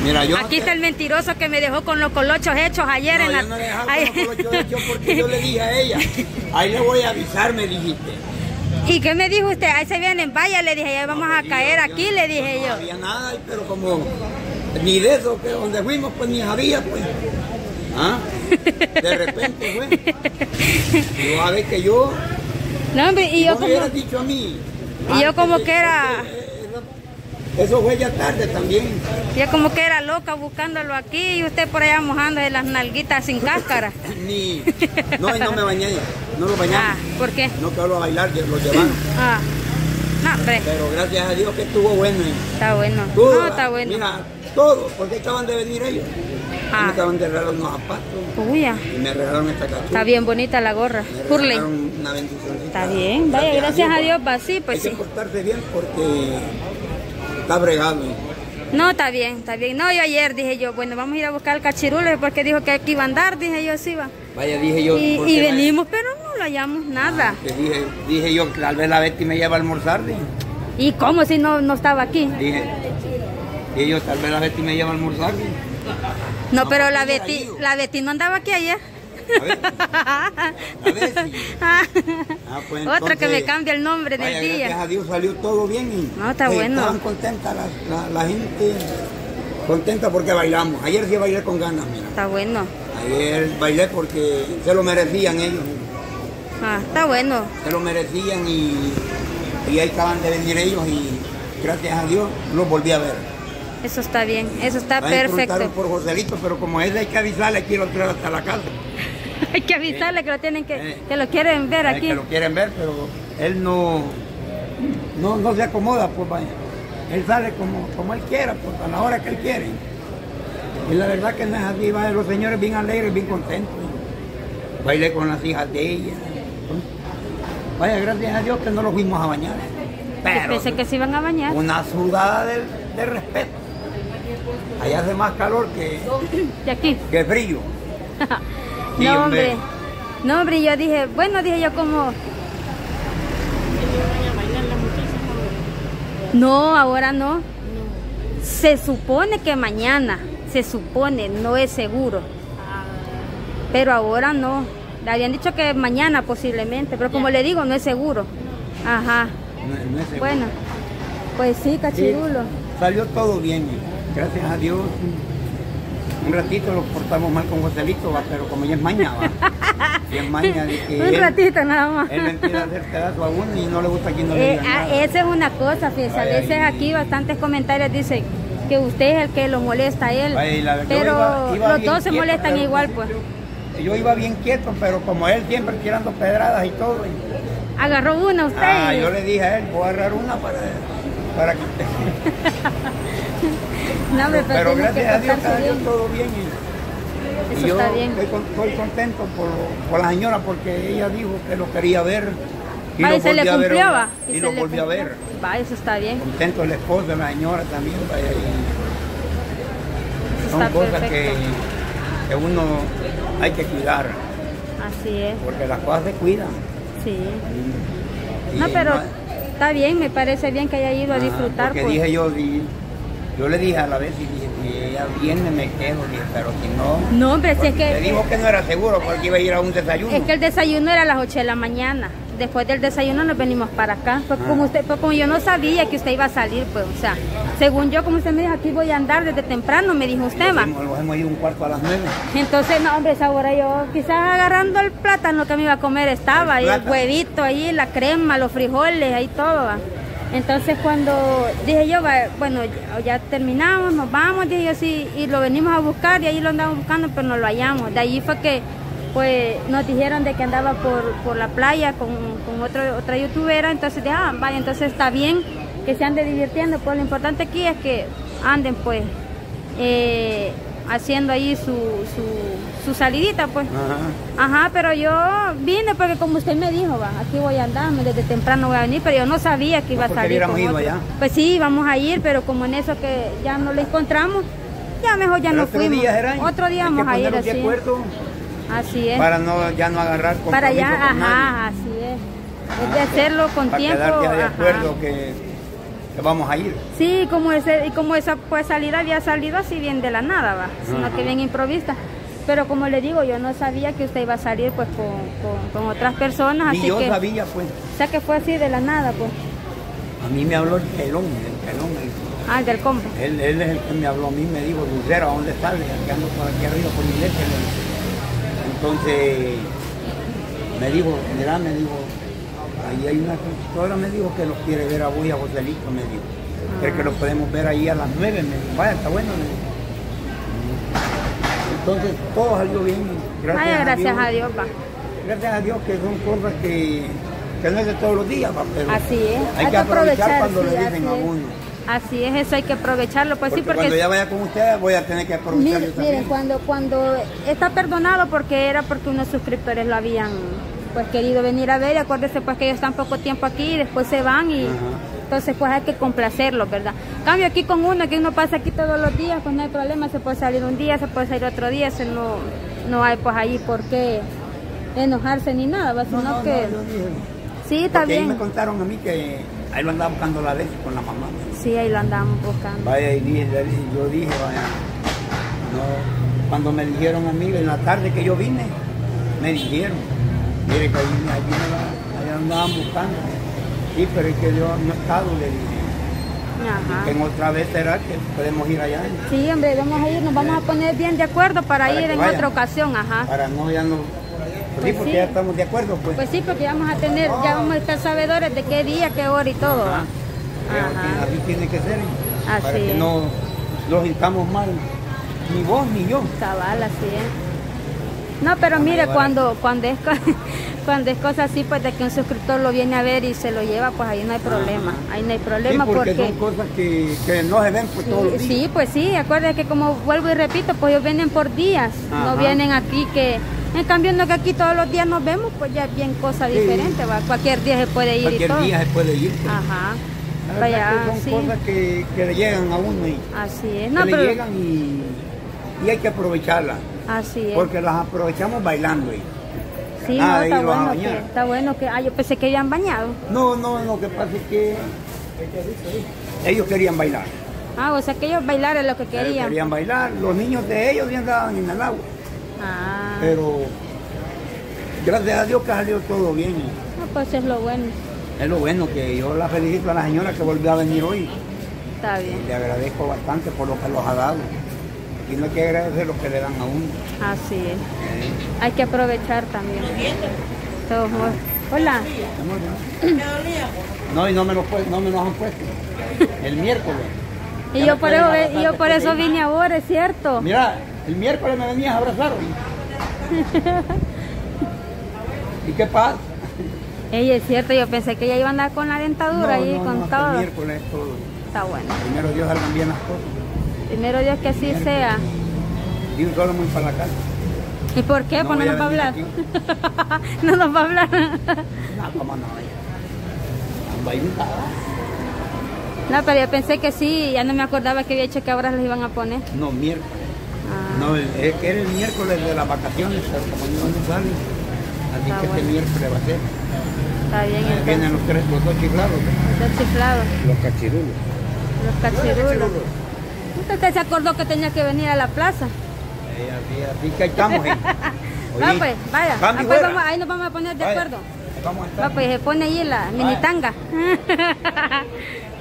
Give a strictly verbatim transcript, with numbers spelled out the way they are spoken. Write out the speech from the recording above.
Mira, yo Aquí no está te... el mentiroso que me dejó con los colochos hechos ayer no, en la... yo no le dejaba con los colochos hechos porque yo le dije a ella, ahí le voy a avisar, me dijiste. ¿Y qué me dijo usted? Ahí se vienen, vaya, le dije, ya vamos No, a yo, caer yo, aquí, yo, le dije no yo. No había nada, pero como ni de eso, que donde fuimos, pues ni había, pues. ¿Ah? De repente fue. Yo a ver que yo... No, hombre, y yo ¿Vos como... me hubieras dicho a mí? Y yo como de, que era... Eso fue ya tarde también. Yo como que era loca buscándolo aquí y usted por allá mojándose las nalguitas sin cáscara. Ni... No, y no me bañé, no lo bañamos. Ah, ¿por qué? No quedó a bailar, lo llevaron. Ah, no, hombre. Pero gracias a Dios que estuvo bueno. Está bueno. Todo, No, está bueno. Mira, todo, porque acaban de venir ellos. Ah. Me acaban de regalar unos zapatos. Uy, ya. Y me regalaron esta cachucha. Está bien bonita la gorra. Me Hurley. regalaron una bendición. Está bien. Vaya, gracias a Dios, va así, pues Hay sí. que portarse bien porque está bregado. No, está bien, está bien. No, yo ayer dije yo, bueno, vamos a ir a buscar el cachirulo porque dijo que aquí iba a andar, dije yo, sí va. Vaya, dije yo. Y, ¿por y qué venimos, pero no lo hallamos nada. me- Dije, dije yo, tal vez la Betty me lleva a almorzar. Dije, ¿Y cómo si no, no estaba aquí? dije, dije yo, tal vez la Betty me lleva a almorzar. Dije. No, No, pero porque la hubiera Betty, ido. la Betty no andaba aquí ayer. A ver, a ver si... Ah, pues Otro que me entonces, cambia el nombre del vaya, gracias día. a Dios salió todo bien. Y, No, está eh, bueno. Estaban contentas la, la, la gente, contenta porque bailamos. Ayer sí bailé con ganas, mira. Está bueno. Ayer bailé porque se lo merecían ellos. Ah, está bueno. Se lo merecían y, y ahí acaban de venir ellos y gracias a Dios los volví a ver. Eso está bien. Eso está Ahí preguntaron perfecto. por Joselito, pero como es hay que avisarle, aquí lo traer hasta la casa. Hay que avisarle que lo tienen que, Eh. que lo quieren ver Es aquí. que lo quieren ver, pero él no, no, no se acomoda, pues vaya. Él sale como, como él quiera, pues a la hora que él quiere. Y la verdad que no es así, vaya, los señores bien alegres, bien contentos. Bailé con las hijas de ella. Vaya, gracias a Dios que no los fuimos a bañar. Yo Pero pensé que se iban a bañar. una sudada de, de respeto. Allá hace más calor que, De aquí. que frío. Sí, No, hombre. hombre. No, hombre, yo dije, bueno, dije yo como... No, ahora no. Se supone que mañana, se supone, no es seguro. Pero ahora no. Le habían dicho que mañana posiblemente, pero como le digo, no es seguro. Ajá. No, no es seguro. Bueno, pues sí, Sí, cachirulo. salió todo bien, gracias a Dios. Un ratito lo portamos mal con Joselito, va, pero como ya es maña, va. Ya es maña de que Un él, ratito nada más. él le empieza a hacer pedazo a uno y no le gusta que no le Eh, digan ah, nada. esa es una cosa, fíjese, a Vaya, veces y- aquí bastantes comentarios dicen que usted es el que lo molesta a él, Vaya, y la- yo pero iba- iba los bien dos se quieto, molestan pero igual, pues. Yo iba bien quieto, pero como él siempre tirando pedradas y todo. y- Agarró una usted ah, y... yo le dije a él, voy a agarrar una para, para que usted... No, hombre, pero, Pero tiene que gracias a Dios portarse salió bien. todo bien. Y, Eso y yo está bien. Estoy, con- estoy contento por, por la señora porque ella dijo que lo quería ver. Y Va, lo y se le volví a ver cumplió, ahora, va. Y, se lo le volví a cumplió. ver. Va, eso está bien. Contento el esposo de la señora también. Vaya, y Eso son está cosas que, perfecto. que uno hay que cuidar. Así es, Porque las cosas se cuidan. sí. Y- y No, pero más- está bien, me parece bien que haya ido a Ajá, disfrutar. Porque Pues. dije yo, di- yo le dije a la vez y dije, si ella viene me quedo, dije, pero si no... No, hombre, si es porque que... le dijo que no era seguro porque iba a ir a un desayuno. Es que el desayuno era a las ocho de la mañana. Después del desayuno nos venimos para acá. Pues Ah. como usted, pues como yo no sabía que usted iba a salir, pues, o sea, según yo, como usted me dijo, aquí voy a andar desde temprano, me dijo usted, va. Nos hemos ido un cuarto a las nueve. Entonces, no, hombre, esa hora yo quizás agarrando el plátano que me iba a comer estaba, El y el plátano. huevito ahí, la crema, los frijoles, ahí todo, va. Entonces cuando dije yo, va, bueno, ya, ya terminamos, nos vamos, dije yo sí, y lo venimos a buscar y ahí lo andamos buscando, pero no lo hallamos. De allí fue que pues nos dijeron de que andaba por, por la playa con, con otro, otra youtubera, entonces dije, ah, vaya, entonces está bien que se ande divirtiendo, pues lo importante aquí es que anden pues eh, haciendo ahí su, su, su salidita, pues. Ajá. Ajá, pero yo vine porque como usted me dijo, va, aquí voy a andar, desde temprano voy a venir, pero yo no sabía que iba No, a porque salir hubiéramos con ido otro. allá. Pues sí, vamos a ir, pero como en eso que ya no lo encontramos, ya mejor ya Pero no otro fuimos. día, Geray, Otro día hay que vamos a ir ponernos de así. acuerdo Así es. para no, ya no agarrar compromiso Para allá, con ajá, nadie. así es. Es de hacerlo con Para tiempo. quedar ya de ajá. acuerdo que que vamos a ir. Sí, como ese, y como esa pues salida había salido así bien de la nada, va, sino Ajá. que bien improvista. Pero como le digo, yo no sabía que usted iba a salir pues con, con, con otras personas, Ni así yo que, sabía, pues. o sea que fue así de la nada, pues. A mí me habló el pelón, el pelón. el- Ah, el del combo. Él, él es el que me habló a mí, me dijo, Lucero, ¿a dónde estás? Que ando por aquí arriba por mi iglesia. Entonces, me dijo, mira, me dijo, ahí hay una constructora, me dijo que los quiere ver a vos y a Joselito, me dijo. Creo que lo podemos ver ahí a las nueve, me dijo, vaya, está bueno, me dijo. Entonces, todo salió bien, gracias, Ay, a, gracias Dios, a Dios, va. Gracias a Dios que son cosas que, que no es de todos los días, va, pero Así es. hay, que aprovechar, cuando sí, le dicen así a es. uno. Así es, eso hay que aprovecharlo, pues Porque sí, porque cuando ya vaya con ustedes voy a tener que aprovechar Mire, yo también. miren, cuando, cuando está perdonado porque era porque unos suscriptores lo habían pues querido venir a ver, y acuérdese pues que ellos están poco tiempo aquí y después se van y Ajá. entonces pues hay que complacerlos, ¿verdad? Cambio aquí con uno, que uno pasa aquí todos los días, pues no hay problema, se puede salir un día, se puede salir otro día, eso no, no hay pues ahí por qué enojarse ni nada, ¿va? No, Sino no, que no, yo dije, sí, está porque ahí me bien, contaron a mí que ahí lo andaba buscando la vez con la mamá. sí, ahí lo andamos buscando. Vaya, y dije, le dije- yo dije, vaya, no, cuando me dijeron a mí, en la tarde que yo vine, me dijeron, mire que ahí, ahí, viene la- ahí andaban buscando. Sí, pero es que yo no he estado, le dije. Ajá. Que en otra vez será que podemos ir allá. Sí, hombre, vamos a ir, nos vamos a poner bien de acuerdo para, Para ir que en vayan. otra ocasión, ajá. Para no, ya no. Pues sí, Pues porque sí. ya estamos de acuerdo, pues. Pues sí, porque ya vamos a tener, ya vamos a estar sabedores de qué día, qué hora y todo. Ajá. ¿va? Creo Ajá. que así tiene que ser. Así para que es. no nos sintamos mal, ni vos ni yo. Cabal, así es. No, pero Vamos a mire, llevar cuando, cuando es co- cuando es cosa así, pues de que un suscriptor lo viene a ver y se lo lleva, pues ahí no hay problema. Ahí no hay problema Sí, porque, porque... son cosas que, que no se ven por todos los Sí, días. sí, pues sí, acuérdate que como vuelvo y repito, pues ellos vienen por días, Ajá. no vienen aquí que... En cambio, no que aquí todos los días nos vemos, pues ya es bien cosa Sí. diferente, ¿va? Cualquier día se puede ir y Cualquier todo. día se puede ir. pues. Ajá. La verdad Vaya, que son sí. cosas que, que le llegan a uno y Así es. que No, le pero... llegan y, y hay que aprovecharlas. Así es. Porque las aprovechamos bailando. Y, Sí, nada no, de está irlos a bueno, que, bañar. está bueno que... Ah, yo pensé que habían bañado. no, no, lo que pasa es que ellos querían bailar. Ah, o sea que ellos bailar es lo que Ellos querían. querían bailar. Los niños de ellos ya andaban en el agua. Ah, Pero gracias a Dios que salió todo bien. no, pues es lo bueno. Es lo bueno que yo la felicito a la señora que volvió a venir hoy. Está bien. Le agradezco bastante por lo que los ha dado. Y no hay que agradecer lo que le dan a uno. Así es. ¿eh? Hay que aprovechar también. Todo bueno. Hola. Amor, ¿no? No, y no me, lo, pu- no me los han puesto. El miércoles. Y Ya yo me por pueden eso, abrazar y yo por después de eso ahí. vine ahora, es cierto. Mira, el miércoles me venías a abrazar. ¿Y qué pasa? Ey, es cierto, yo pensé que ella iba a andar con la dentadura No, ahí, no, con no, hasta el todo. miércoles es todo. Está bueno. Primero Dios salgan bien las cosas. Primero Dios que así Miércoles. sea. Y un solo muy para la casa. ¿Y por qué? No Pues no voy a nos va a venir hablar. No nos va a hablar. No, cómo no. Ando ahí untada. No, pero yo pensé que sí, ya no me acordaba que había hecho que ahora les iban a poner. No, miércoles. Ah, No, el- es que era el miércoles de las vacaciones, pero como no no sale. Así Está que bueno. este miércoles va a ser. está bien Ahí vienen entonces. los tres, los dos chiflados. Los chiflados, Los cachirulos. los cachirulos. Usted se acordó que tenía que venir a la plaza. Eh, así, así que ahí estamos. eh. Va Oye, pues, vaya. cambio Ah, pues fuera. vamos- ahí nos vamos a poner de Vaya, acuerdo. Vamos a estar. Va pues, se pone ahí la mini tanga.